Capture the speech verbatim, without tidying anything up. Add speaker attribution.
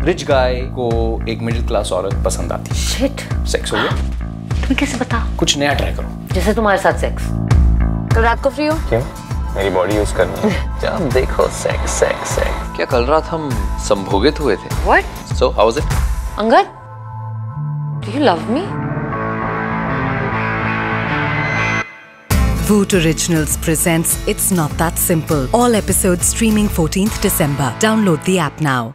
Speaker 1: Rich गाय को एक middle class औरत पसंद आती है।
Speaker 2: शिट।
Speaker 1: सेक्स हो गया?
Speaker 2: तुम्हें कैसे पता?
Speaker 1: कुछ नया ट्राई करो।
Speaker 2: जैसे तुम्हारे साथ सेक्स। कल रात को फ्री हो?
Speaker 1: क्यों? मेरी बॉडी यूज करनी है। जब देखो सेक्स सेक्स सेक्स।
Speaker 3: क्या कल रात हम संभोगित हुए थे?
Speaker 2: What?
Speaker 3: So how was it?
Speaker 2: Angad, do you love me?
Speaker 4: Voot Originals presents It's Not That Simple. All episodes streaming fourteenth December. Download the app now.